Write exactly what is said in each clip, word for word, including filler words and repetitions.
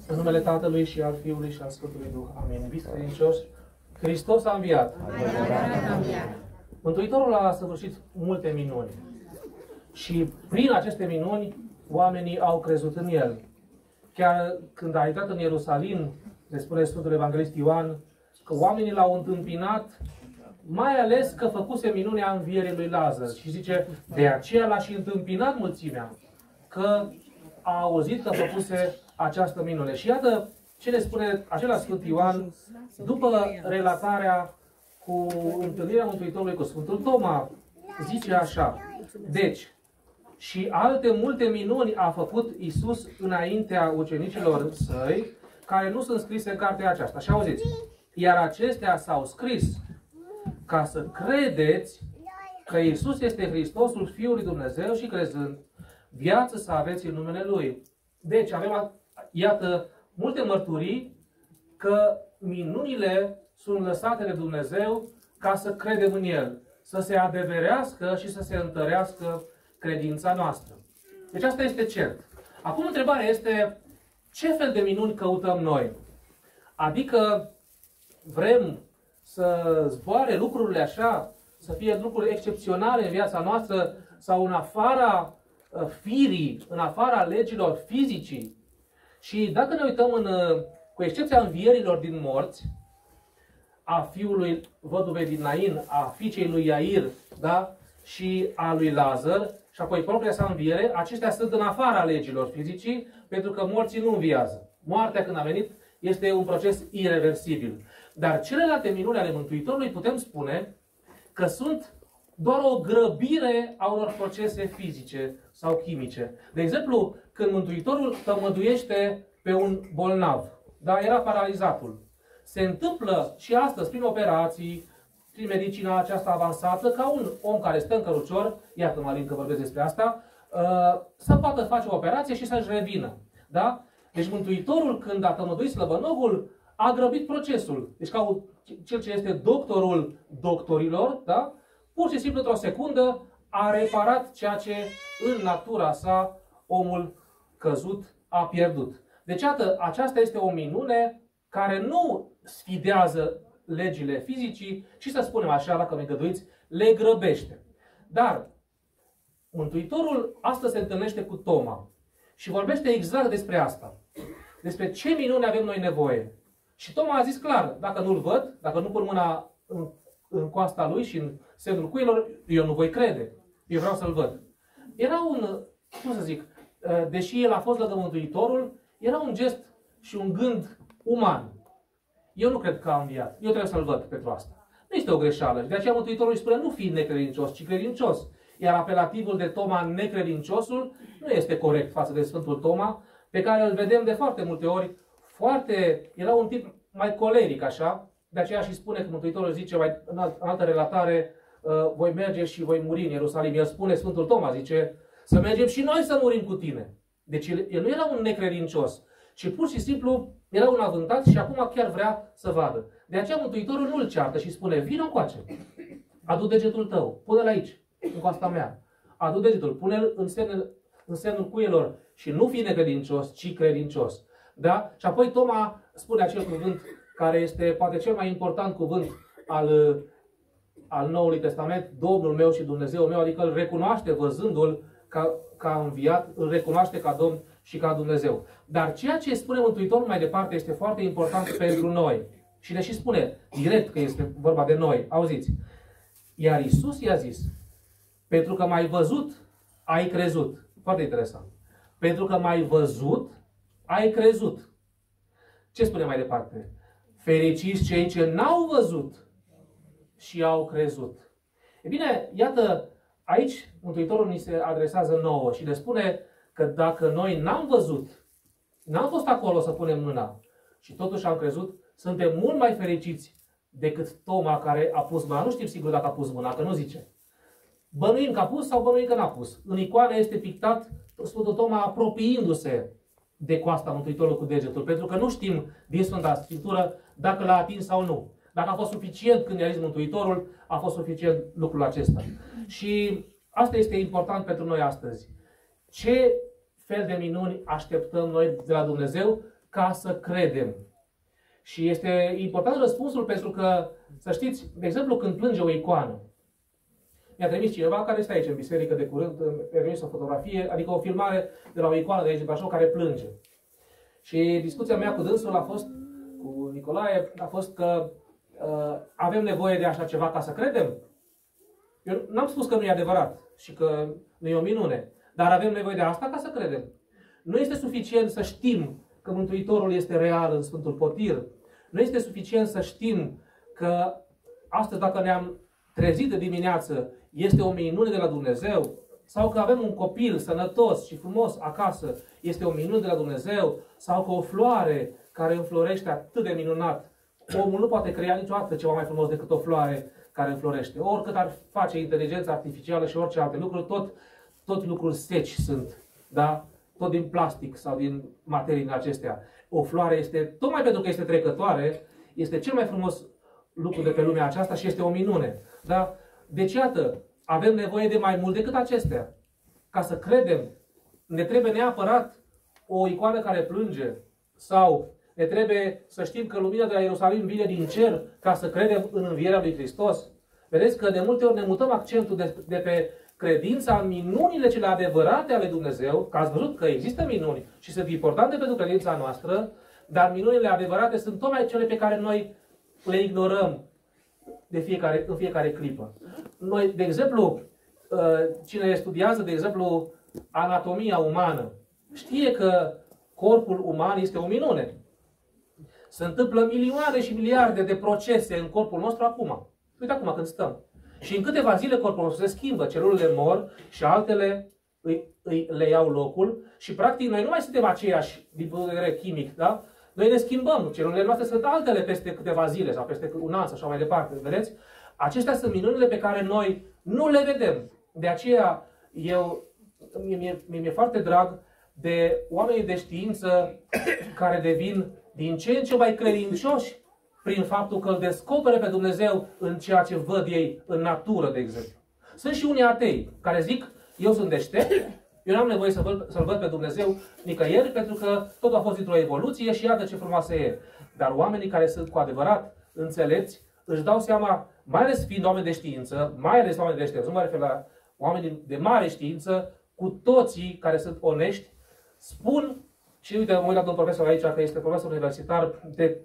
În numele Tatălui și al Fiului și al Sfântului Duh. Amin. Iubiți credincioși, Hristos a înviat. Mântuitorul a săvârșit multe minuni. Și prin aceste minuni, oamenii au crezut în El. Chiar când a intrat în Ierusalim, le spune Sfântul Evanghelist Ioan, că oamenii l-au întâmpinat, mai ales că făcuse minunea învierii lui Lazar. Și zice, de aceea l-a și întâmpinat mulțimea, că a auzit că făcuse această minune. Și iată ce le spune acela Sfânt Ioan, după relatarea cu întâlnirea Mântuitorului cu Sfântul Toma, zice așa, deci, și alte multe minuni a făcut Iisus înaintea ucenicilor săi, care nu sunt scrise în cartea aceasta. Și auziți, iar acestea s-au scris ca să credeți că Iisus este Hristosul Fiul lui Dumnezeu și crezând, viață să aveți în numele Lui. Deci avem, iată, multe mărturii că minunile sunt lăsate de Dumnezeu ca să credem în El, să se adeverească și să se întărească credința noastră. Deci asta este cert. Acum întrebarea este, ce fel de minuni căutăm noi? Adică vrem să zboare lucrurile așa, să fie lucruri excepționale în viața noastră sau în afara firii, în afara legilor fizicii. Și dacă ne uităm în, cu excepția învierilor din morți, a fiului văduvei din Nain, a fiicei lui Iair, da? Și a lui Lazar, și apoi propria sa înviere, acestea sunt în afara legilor fizicii, pentru că morții nu înviază. Moartea, când a venit, este un proces irreversibil. Dar celelalte minuni ale Mântuitorului putem spune că sunt doar o grăbire a unor procese fizice sau chimice. De exemplu, când Mântuitorul tămăduiește pe un bolnav, da, era paralizatul. Se întâmplă și astăzi, prin operații, prin medicina aceasta avansată, ca un om care stă în cărucior, iată Marin că vorbesc despre asta, să poată face o operație și să-și revină. Da? Deci Mântuitorul, când a tămăduit slăbănogul, a grăbit procesul. Deci ca cel ce este doctorul doctorilor, da? Pur și simplu, într-o secundă, a reparat ceea ce în natura sa omul căzut a pierdut. Deci, iată, aceasta este o minune care nu sfidează legile fizicii, ci, să spunem așa, dacă mi îngăduiți, le grăbește. Dar Mântuitorul astăzi se întâlnește cu Toma și vorbește exact despre asta. Despre ce minune avem noi nevoie. Și Toma a zis clar, dacă nu-l văd, dacă nu pun mâna în, în coasta lui și în semnul cuilor, eu nu voi crede. Eu vreau să-l văd. Era un, cum să zic, deși el a fost lângă Mântuitorul, era un gest și un gând uman. Eu nu cred că a înviat. Eu trebuie să-l văd pentru asta. Nu este o greșeală. Și de aceea Mântuitorul îi spune, nu fi necredincios, ci credincios. Iar apelativul de Toma, necredinciosul, nu este corect față de Sfântul Toma, pe care îl vedem de foarte multe ori, foarte, era un tip mai coleric așa, de aceea și spune că Mântuitorul zice mai, în altă relatare, voi merge și voi muri în Ierusalim. El spune, Sfântul Toma zice, să mergem și noi să murim cu tine. Deci el, el nu era un necredincios, ci pur și simplu era un avântat și acum chiar vrea să vadă. De aceea Mântuitorul nu îl ceartă și spune, vino încoace, adu degetul tău, pune-l aici, în coasta mea. Adu degetul, pune-l în semnul, în semnul cuielor și nu fi necredincios, ci credincios. Da? Și apoi Toma spune acel cuvânt care este poate cel mai important cuvânt al, al Noului Testament, Domnul meu și Dumnezeul meu, adică îl recunoaște văzându-l ca, ca înviat, îl recunoaște ca Domn și ca Dumnezeu. Dar ceea ce spune Mântuitorul mai departe este foarte important pentru noi. Și le și spune direct că este vorba de noi. Auziți? Iar Iisus i-a zis, pentru că m-ai văzut, ai crezut. Foarte interesant. Pentru că m-ai văzut, ai crezut. Ce spune mai departe? Fericiți cei ce n-au văzut și au crezut. E bine, iată, aici Mântuitorul ni se adresează nouă și ne spune că dacă noi n-am văzut, n-am fost acolo să punem mâna și totuși am crezut, suntem mult mai fericiți decât Toma care a pus mâna. Nu știm sigur dacă a pus mâna, că nu zice. Bănuim că a pus sau bănuim că n-a pus. În icoană este pictat Sfântul Toma apropiindu-se de coasta Mântuitorului cu degetul, pentru că nu știm din Sfânta Scriptură dacă l-a atins sau nu. Dacă a fost suficient când i-a zis Mântuitorul, a fost suficient lucrul acesta. Și asta este important pentru noi astăzi. Ce fel de minuni așteptăm noi de la Dumnezeu ca să credem? Și este important răspunsul pentru că, să știți, de exemplu, când plânge o icoană, mi-a trimis cineva care este aici în biserică de curând, mi-a trimis o fotografie, adică o filmare de la o icoană de aici de Brașov care plânge. Și discuția mea cu dânsul a fost, cu Nicolae, a fost că uh, avem nevoie de așa ceva ca să credem. Eu n-am spus că nu e adevărat și că nu e o minune, dar avem nevoie de asta ca să credem. Nu este suficient să știm că Mântuitorul este real în Sfântul Potir. Nu este suficient să știm că astăzi, dacă ne-am trezit de dimineață, este o minune de la Dumnezeu, sau că avem un copil sănătos și frumos acasă, este o minune de la Dumnezeu, sau că o floare care înflorește atât de minunat. Omul nu poate crea niciodată ceva mai frumos decât o floare care înflorește. Oricât ar face inteligența artificială și orice alte lucruri, tot, tot lucruri seci sunt, da? Tot din plastic sau din materii din acestea. O floare este, tocmai pentru că este trecătoare, este cel mai frumos lucru de pe lumea aceasta și este o minune. Da? Deci, iată, avem nevoie de mai mult decât acestea. Ca să credem, ne trebuie neapărat o icoană care plânge sau ne trebuie să știm că lumina de la Ierusalim vine din cer ca să credem în învierea lui Hristos. Vedeți că de multe ori ne mutăm accentul de, de pe credința în minunile cele adevărate ale Dumnezeu, că ați văzut că există minuni și sunt importante pentru credința noastră, dar minunile adevărate sunt tocmai cele pe care noi le ignorăm de fiecare, în fiecare clipă. Noi, de exemplu, cine studiază, de exemplu, anatomia umană, știe că corpul uman este o minune. Se întâmplă milioane și miliarde de procese în corpul nostru acum. Uite acum când stăm. Și în câteva zile corpul nostru se schimbă, celulele mor și altele îi, îi, le iau locul și practic noi nu mai suntem aceiași din punct de vedere chimic, da? Noi ne schimbăm, celulele noastre sunt altele peste câteva zile sau peste un an sau așa mai departe, vedeți? Acestea sunt minunile pe care noi nu le vedem. De aceea eu, mi-e, mi-e foarte drag de oamenii de știință care devin din ce în ce mai credincioși prin faptul că îl descopere pe Dumnezeu în ceea ce văd ei în natură, de exemplu. Sunt și unii atei care zic, eu sunt deștept, eu n-am nevoie să văd, să-L văd pe Dumnezeu nicăieri, pentru că totul a fost dintr-o evoluție și iată ce frumoasă e. Dar oamenii care sunt cu adevărat înțelepți, își dau seama, mai ales fiind oameni de știință, mai ales oameni deștepți, nu mă refer la oameni de mare știință, cu toții care sunt onești, spun, și uite, mă uit la domnul profesor aici, că este profesor universitar de,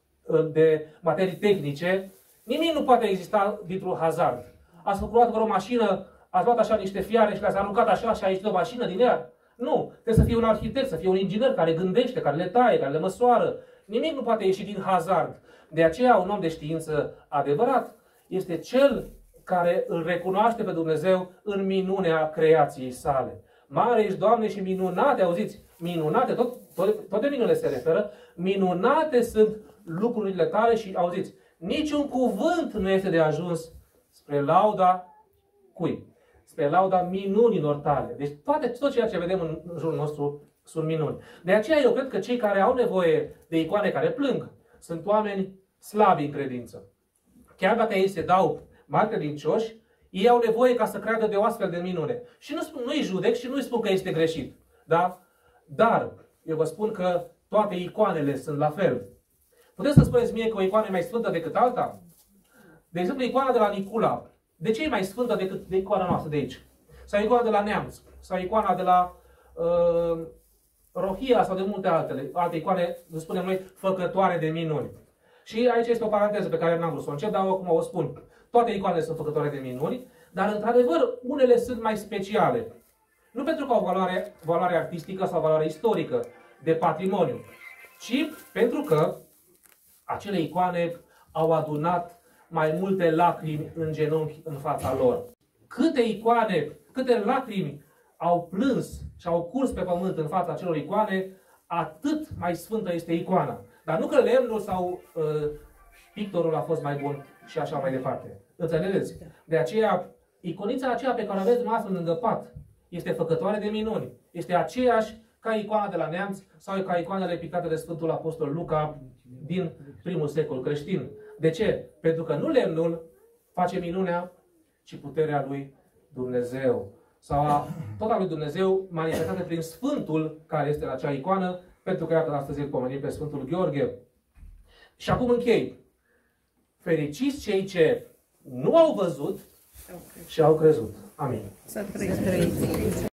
de materii tehnice, nimic nu poate exista dintr-un hazard. Ați făcut o mașină, ați luat așa niște fiare și le-ați aruncat așa și a ieșit o mașină din ea? Nu. Trebuie să fie un arhitect, să fie un inginer care gândește, care le taie, care le măsoară. Nimic nu poate ieși din hazard. De aceea un om de știință adevărat este cel care îl recunoaște pe Dumnezeu în minunea creației sale. Mare ești, Doamne, și minunate, auziți, minunate, tot, tot, tot de minune se referă, minunate sunt lucrurile tale și, auziți, niciun cuvânt nu este de ajuns spre lauda cui? Spre lauda minunilor tale. Deci toate, tot ceea ce vedem în, în jurul nostru sunt minuni. De aceea eu cred că cei care au nevoie de icoane care plâng sunt oameni slabi în credință. Chiar dacă ei se dau mari credincioși, ei au nevoie ca să creadă de o astfel de minune. Și nu spun, nu-i judec și nu-i spun că este greșit. Da? Dar eu vă spun că toate icoanele sunt la fel. Puteți să spuneți mie că o icoană e mai sfântă decât alta? De exemplu, icoana de la Nicula. De ce e mai sfântă decât de icoana noastră de aici? Sau icoana de la Neamț? Sau icoana de la uh, Rohia? Sau de multe altele? Alte icoane, spunem noi, făcătoare de minuni. Și aici este o paranteză pe care n-am vrut să o încep, dar acum o spun. Toate icoanele sunt făcătoare de minuni, dar într-adevăr unele sunt mai speciale. Nu pentru că au valoare, valoare artistică sau valoare istorică de patrimoniu, ci pentru că acele icoane au adunat mai multe lacrimi în genunchi în fața lor. Câte icoane, câte lacrimi au plâns și au curs pe pământ în fața acelor icoane, atât mai sfântă este icoana. Dar nu că lemnul sau uh, pictorul a fost mai bun și așa mai departe. Înțelegeți? De aceea, iconița aceea pe care o aveți dumneavoastră lângă pat este făcătoare de minuni. Este aceeași ca icoana de la Neamț sau ca icoanele pictate de Sfântul Apostol Luca din primul secol creștin. De ce? Pentru că nu lemnul face minunea, ci puterea lui Dumnezeu. Sau a, tot a lui Dumnezeu manifestată prin Sfântul care este la acea icoană, pentru că iată astăzi îl pomenim pe Sfântul Gheorghe. Și acum închei. Fericiți cei ce nu au văzut și au crezut. Amin. Să trăiți.